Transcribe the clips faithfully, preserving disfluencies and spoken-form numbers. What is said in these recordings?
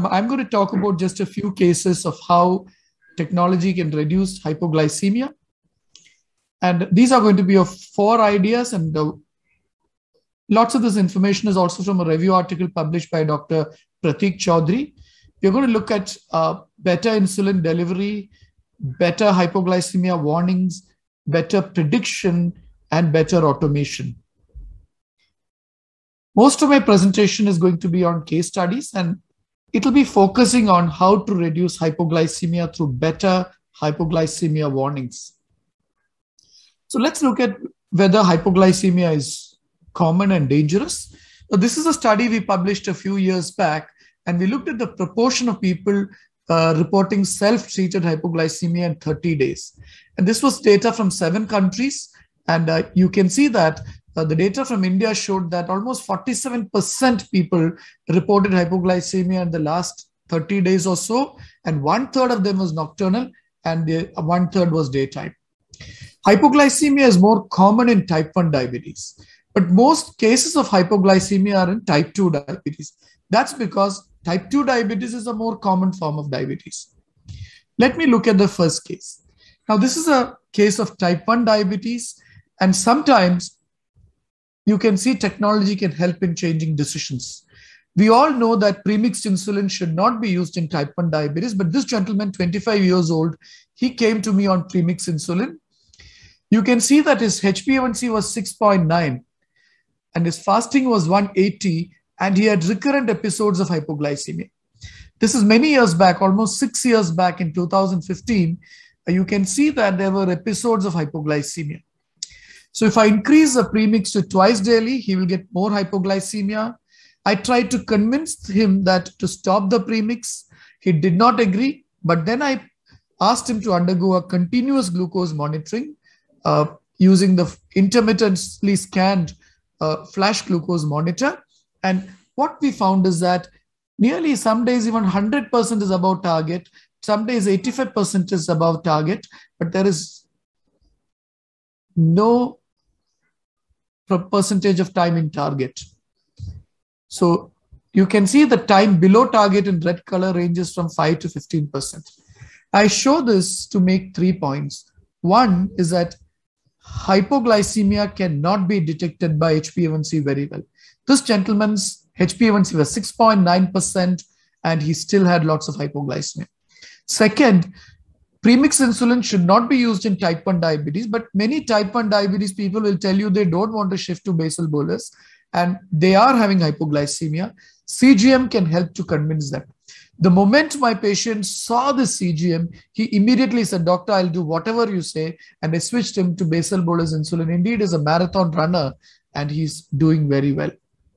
I'm going to talk about just a few cases of how technology can reduce hypoglycemia. And these are going to be of four ideas, and uh, lots of this information is also from a review article published by Doctor Pratik Chaudhary. We're going to look at uh, better insulin delivery, better hypoglycemia warnings, better prediction, and better automation. Most of my presentation is going to be on case studies, and it'll be focusing on how to reduce hypoglycemia through better hypoglycemia warnings. So let's look at whether hypoglycemia is common and dangerous. Now, this is a study we published a few years back, and we looked at the proportion of people uh, reporting self-treated hypoglycemia in thirty days. And this was data from seven countries. And uh, you can see that uh, the data from India showed that almost forty-seven percent people reported hypoglycemia in the last thirty days or so. And one third of them was nocturnal, and the, uh, one third was daytime. Hypoglycemia is more common in type one diabetes, but most cases of hypoglycemia are in type two diabetes. That's because type two diabetes is a more common form of diabetes. Let me look at the first case. Now, this is a case of type one diabetes, and sometimes you can see technology can help in changing decisions. We all know that premixed insulin should not be used in type one diabetes, but this gentleman, twenty-five years old, he came to me on premixed insulin. You can see that his H b A one C was six point nine and his fasting was one eighty, and he had recurrent episodes of hypoglycemia. This is many years back, almost six years back in two thousand fifteen. You can see that there were episodes of hypoglycemia. So if I increase the premix to twice daily, he will get more hypoglycemia. I tried to convince him that to stop the premix. He did not agree, but then I asked him to undergo a continuous glucose monitoring uh, using the intermittently scanned uh, flash glucose monitor. And what we found is that nearly some days even one hundred percent is above target. Some days eighty-five percent is above target, but there is no percentage of time in target. So you can see the time below target in red color ranges from five to fifteen percent. I show this to make three points. One is that hypoglycemia cannot be detected by H b A one C very well. This gentleman's H b A one C was six point nine percent and he still had lots of hypoglycemia. Second, premixed insulin should not be used in type one diabetes, but many type one diabetes people will tell you they don't want to shift to basal bolus and they are having hypoglycemia. C G M can help to convince them. The moment my patient saw the C G M, he immediately said, "Doctor, I'll do whatever you say." And I switched him to basal bolus insulin. Indeed, is a marathon runner and he's doing very well.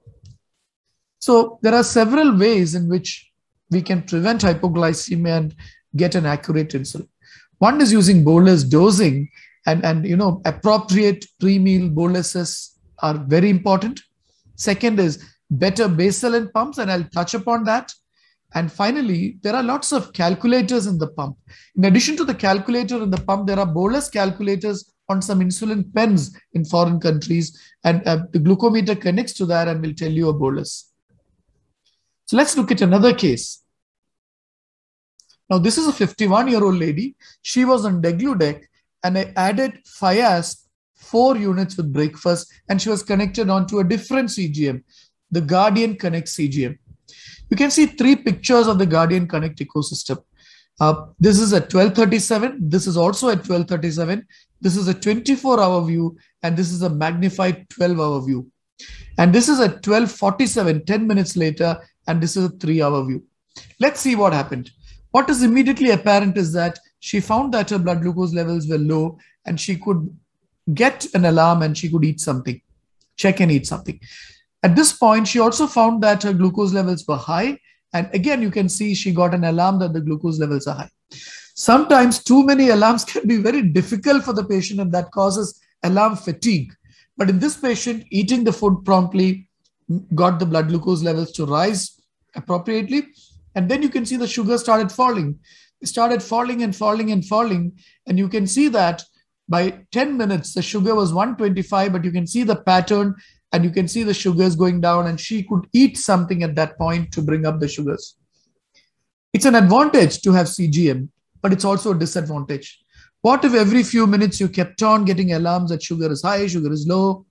So there are several ways in which we can prevent hypoglycemia and get an accurate insulin. One is using bolus dosing, and, and you know, appropriate pre-meal boluses are very important. Second is better basal pumps, and I'll touch upon that. And finally, there are lots of calculators in the pump. In addition to the calculator in the pump, there are bolus calculators on some insulin pens in foreign countries, and uh, the glucometer connects to that and will tell you a bolus. So let's look at another case. Now, this is a fifty-one-year-old lady. She was on Degludec, and I added Fiasp four units with breakfast, and she was connected onto a different C G M, the Guardian Connect C G M. You can see three pictures of the Guardian Connect ecosystem. Uh, this is at twelve thirty-seven. This is also at twelve thirty-seven. This is a twenty-four hour view, and this is a magnified twelve hour view. And this is at twelve forty-seven, ten minutes later, and this is a three hour view. Let's see what happened. What is immediately apparent is that she found that her blood glucose levels were low and she could get an alarm and she could eat something, check and eat something. At this point, she also found that her glucose levels were high. And again, you can see she got an alarm that the glucose levels are high. Sometimes too many alarms can be very difficult for the patient, and that causes alarm fatigue. But in this patient, eating the food promptly got the blood glucose levels to rise appropriately. And then you can see the sugar started falling. It started falling and falling and falling. And you can see that by ten minutes, the sugar was one twenty-five, but you can see the pattern and you can see the sugars going down, and she could eat something at that point to bring up the sugars. It's an advantage to have C G M, but it's also a disadvantage. What if every few minutes you kept on getting alarms that sugar is high, sugar is low?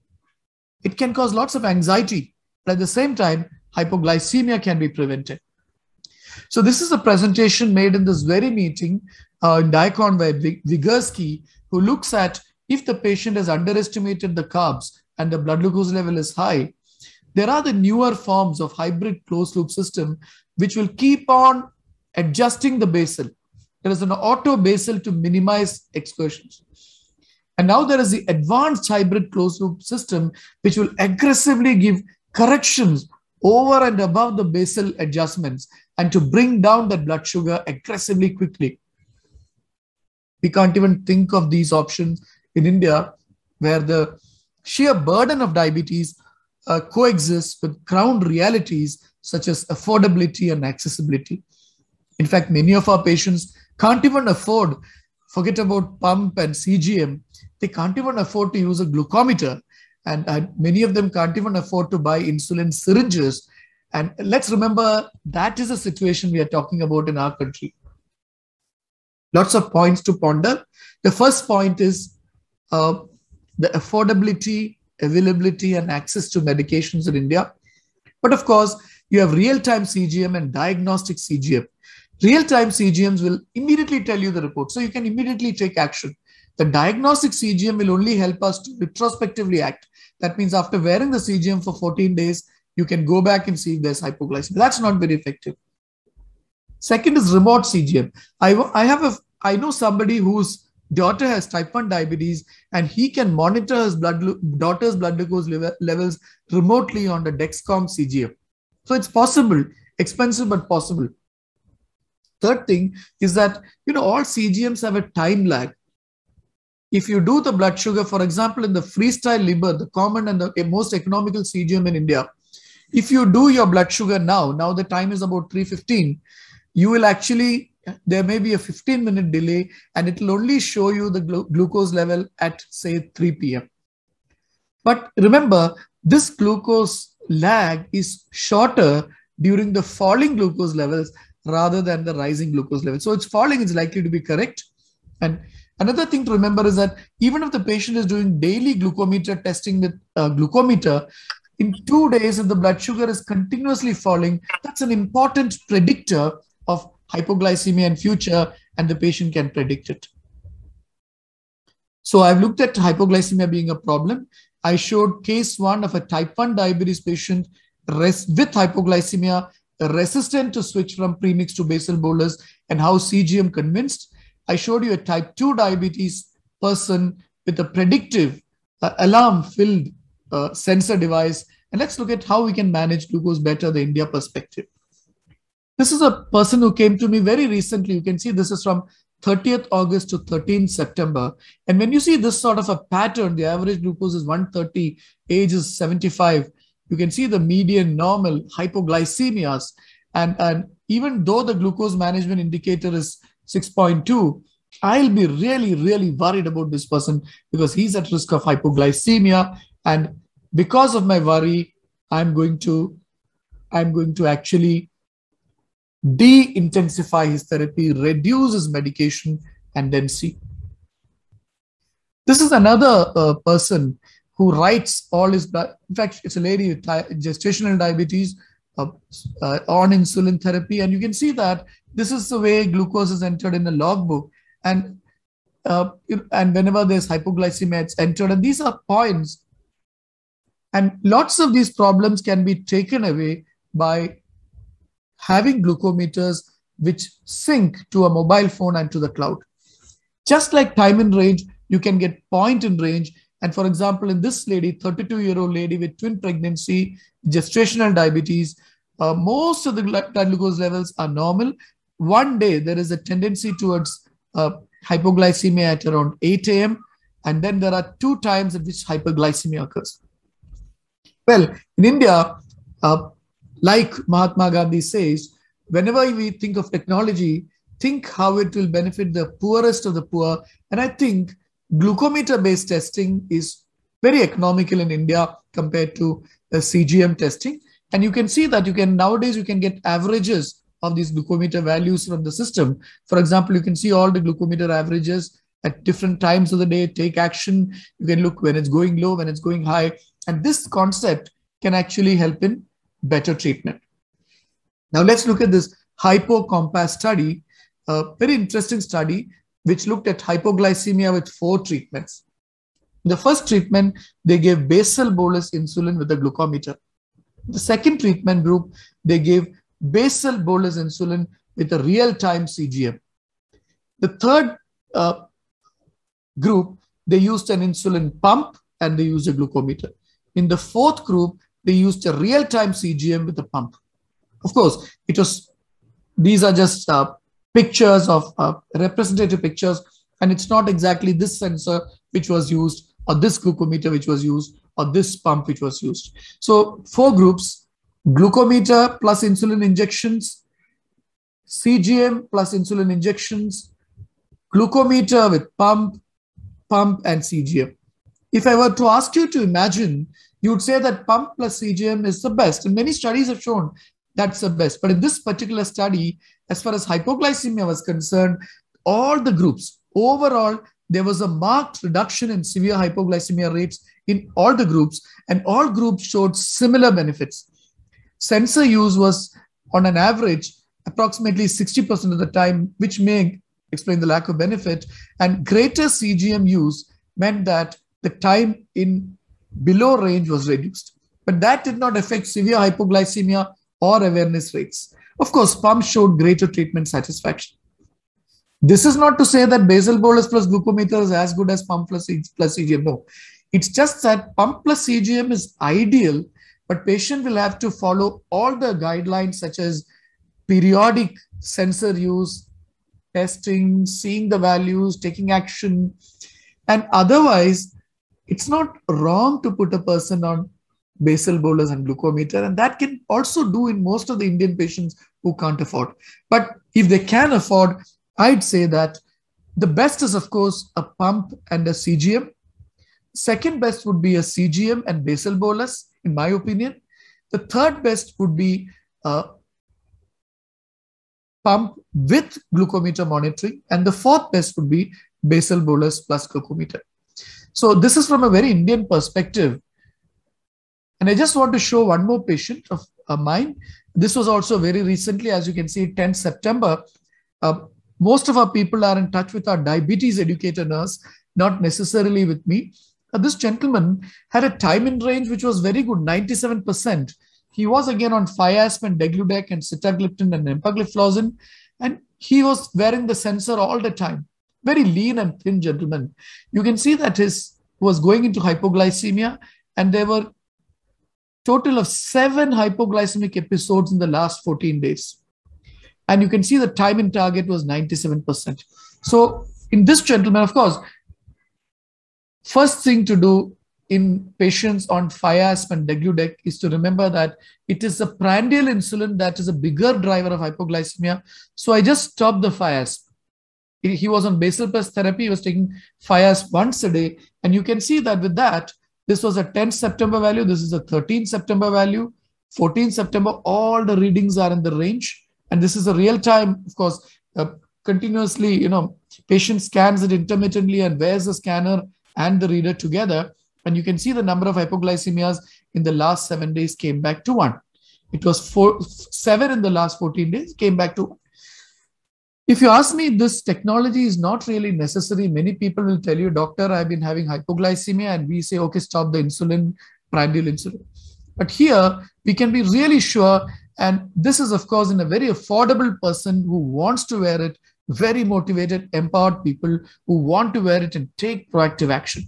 It can cause lots of anxiety, but at the same time, hypoglycemia can be prevented. So this is a presentation made in this very meeting uh, in DICON by Vygotsky, who looks at if the patient has underestimated the carbs and the blood glucose level is high, there are the newer forms of hybrid closed loop system which will keep on adjusting the basal. There is an auto basal to minimize excursions. And now there is the advanced hybrid closed loop system which will aggressively give corrections over and above the basal adjustments and to bring down that blood sugar aggressively quickly. We can't even think of these options in India, where the sheer burden of diabetes uh, coexists with ground realities such as affordability and accessibility. In fact, many of our patients can't even afford, forget about pump and C G M, they can't even afford to use a glucometer. And, and many of them can't even afford to buy insulin syringes. And let's remember, that is a situation we are talking about in our country. Lots of points to ponder. The first point is uh, the affordability, availability, and access to medications in India. But of course, you have real-time C G M and diagnostic C G M. Real-time C G Ms will immediately tell you the report, so you can immediately take action. The diagnostic C G M will only help us to retrospectively act. That means after wearing the C G M for fourteen days, you can go back and see if there's hypoglycemia. That's not very effective. Second is remote C G M. I, I have a, I know somebody whose daughter has type one diabetes and he can monitor his blood, daughter's blood glucose levels remotely on the Dexcom C G M. So it's possible, expensive, but possible. Third thing is that, you know, all C G Ms have a time lag. If you do the blood sugar, for example, in the Freestyle Libre, the common and the most economical C G M in India, if you do your blood sugar now, now the time is about three fifteen, you will actually, there may be a fifteen minute delay and it will only show you the glu glucose level at say three P M But remember, this glucose lag is shorter during the falling glucose levels rather than the rising glucose level. So it's falling, it's likely to be correct. And another thing to remember is that even if the patient is doing daily glucometer testing with uh, glucometer, in two days, if the blood sugar is continuously falling, that's an important predictor of hypoglycemia in future, and the patient can predict it. So I've looked at hypoglycemia being a problem. I showed case one of a type one diabetes patient with hypoglycemia, resistant to switch from premix to basal bolus, and how C G M convinced. I showed you a type two diabetes person with a predictive uh, alarm-filled uh, sensor device. And let's look at how we can manage glucose better, the India perspective. This is a person who came to me very recently. You can see this is from thirtieth August to thirteenth September. And when you see this sort of a pattern, the average glucose is one thirty, age is seventy-five. You can see the median normal hypoglycemias. And, and even though the glucose management indicator is six point two, I'll be really, really worried about this person because he's at risk of hypoglycemia. And because of my worry, I'm going to, I'm going to actually de-intensify his therapy, reduce his medication, and then see. This is another uh, person who writes all his blood. In fact, it's a lady with gestational diabetes uh, uh, on insulin therapy. And you can see that this is the way glucose is entered in the logbook. And, uh, and whenever there's hypoglycemia, it's entered. And these are points. And lots of these problems can be taken away by having glucometers which sync to a mobile phone and to the cloud. Just like time in range, you can get point in range. And for example, in this lady, thirty-two-year-old lady with twin pregnancy, gestational diabetes, uh, most of the blood glucose levels are normal. One day, there is a tendency towards uh, hypoglycemia at around eight A M And then there are two times at which hyperglycemia occurs. Well, in India, uh, like Mahatma Gandhi says, whenever we think of technology, think how it will benefit the poorest of the poor. And I think glucometer-based testing is very economical in India compared to uh, C G M testing. And you can see that you can nowadays you can get averages of these glucometer values from the system. For example, you can see all the glucometer averages at different times of the day, take action. You can look when it's going low, when it's going high. And this concept can actually help in better treatment. Now let's look at this HYPO-COMPASS study, a very interesting study, which looked at hypoglycemia with four treatments. The first treatment, they gave basal bolus insulin with a glucometer. The second treatment group, they gave basal bolus insulin with a real-time C G M. The third uh, group, they used an insulin pump and they used a glucometer. In the fourth group, they used a real-time C G M with a pump. Of course, it was, these are just uh, pictures of uh, representative pictures, and it's not exactly this sensor which was used, or this glucometer which was used, or this pump which was used. So four groups: glucometer plus insulin injections, C G M plus insulin injections, glucometer with pump, pump and C G M. If I were to ask you to imagine, you would say that pump plus C G M is the best. And many studies have shown that's the best. But in this particular study, as far as hypoglycemia was concerned, all the groups, overall, there was a marked reduction in severe hypoglycemia rates in all the groups, and all groups showed similar benefits. Sensor use was, on an average, approximately sixty percent of the time, which may explain the lack of benefit, and greater C G M use meant that the time in below range was reduced. But that did not affect severe hypoglycemia or awareness rates. Of course, pump showed greater treatment satisfaction. This is not to say that basal bolus plus glucometer is as good as pump plus, plus C G M. No, it's just that pump plus C G M is ideal, but patient will have to follow all the guidelines such as periodic sensor use, testing, seeing the values, taking action. And otherwise, it's not wrong to put a person on basal bolus and glucometer, and that can also do in most of the Indian patients who can't afford. But if they can afford, I'd say that the best is, of course, a pump and a C G M. Second best would be a C G M and basal bolus, in my opinion. The third best would be a pump with glucometer monitoring. And the fourth best would be basal bolus plus glucometer. So this is from a very Indian perspective. And I just want to show one more patient of uh, mine. This was also very recently, as you can see, tenth September. Uh, most of our people are in touch with our diabetes educator nurse, not necessarily with me. Uh, this gentleman had a time in range which was very good, ninety-seven percent. He was again on Fiasp and Degludec and sitagliptin and empagliflozin, and he was wearing the sensor all the time. Very lean and thin gentleman. You can see that his was going into hypoglycemia, and there were total of seven hypoglycemic episodes in the last fourteen days. And you can see the time in target was ninety-seven percent. So in this gentleman, of course, first thing to do in patients on Fiasp and Degludec is to remember that it is the prandial insulin that is a bigger driver of hypoglycemia. So I just stopped the Fiasp. He was on basal pulse therapy. He was taking Fiasp once a day. And you can see that with that, this was a tenth September value. This is a thirteenth September value. fourteenth September, all the readings are in the range. And this is a real time, of course, uh, continuously, you know, patient scans it intermittently and wears the scanner and the reader together. And you can see the number of hypoglycemias in the last seven days came back to one. It was four, seven in the last fourteen days, came back to one. If you ask me, this technology is not really necessary. Many people will tell you, doctor, I've been having hypoglycemia, and we say, okay, stop the insulin, prandial insulin. But here we can be really sure. And this is, of course, in a very affordable person who wants to wear it, very motivated, empowered people who want to wear it and take proactive action.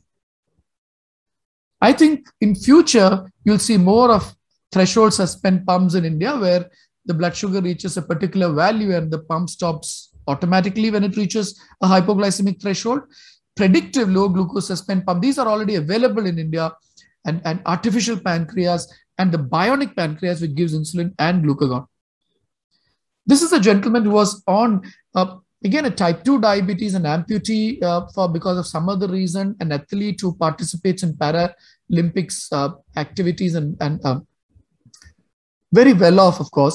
I think in future, you'll see more of threshold suspend pumps in India, where the blood sugar reaches a particular value and the pump stops automatically when it reaches a hypoglycemic threshold. Predictive low glucose suspend pump, these are already available in India, and, and artificial pancreas and the bionic pancreas, which gives insulin and glucagon. This is a gentleman who was on, uh, again, a type two diabetes, an amputee uh, for because of some other reason, an athlete who participates in Paralympics uh, activities and, and uh, very well off, of course.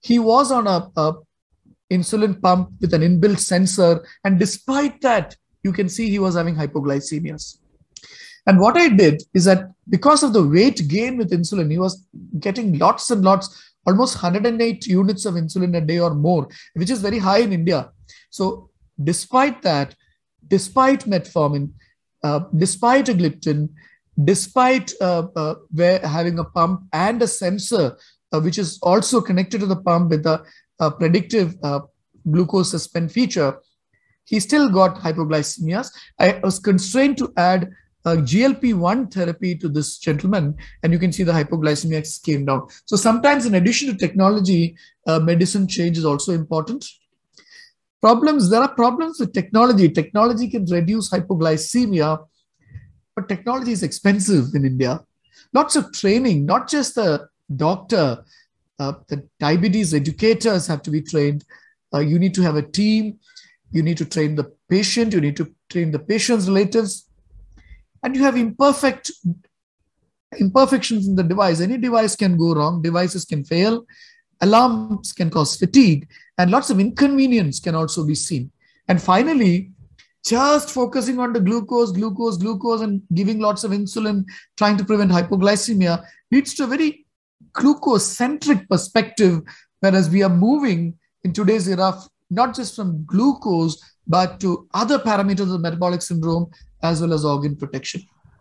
He was on a, a insulin pump with an inbuilt sensor, and despite that, you can see he was having hypoglycemias. And what I did is that because of the weight gain with insulin, he was getting lots and lots, almost one hundred eight units of insulin a day or more, which is very high in India. So despite that, despite metformin, uh, despite a gliptin, despite uh, uh, where having a pump and a sensor, uh, which is also connected to the pump with a, a predictive uh, glucose suspend feature, he still got hypoglycemias. I was constrained to add a G L P one therapy to this gentleman, and you can see the hypoglycemia came down. So sometimes, in addition to technology, uh, medicine change is also important. Problems, there are problems with technology. Technology can reduce hypoglycemia, but technology is expensive in India. Lots of training, not just the doctor, uh, the diabetes educators have to be trained. Uh, you need to have a team. You need to train the patient. You need to train the patient's relatives. And you have imperfect imperfections in the device. Any device can go wrong. Devices can fail. Alarms can cause fatigue. And lots of inconvenience can also be seen. And finally, just focusing on the glucose, glucose, glucose, and giving lots of insulin, trying to prevent hypoglycemia, leads to a very glucose-centric perspective, whereas we are moving in today's era not just from glucose, but to other parameters of the metabolic syndrome, as well as organ protection.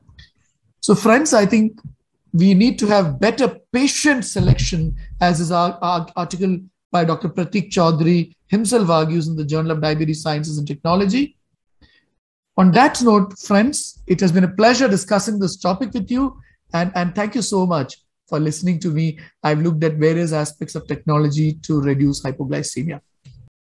So friends, I think we need to have better patient selection, as is our, our article by Doctor Pratik Chaudhary himself argues in the Journal of Diabetes Sciences and Technology. On that note, friends, it has been a pleasure discussing this topic with you, and, and thank you so much for listening to me. I've looked at various aspects of technology to reduce hypoglycemia.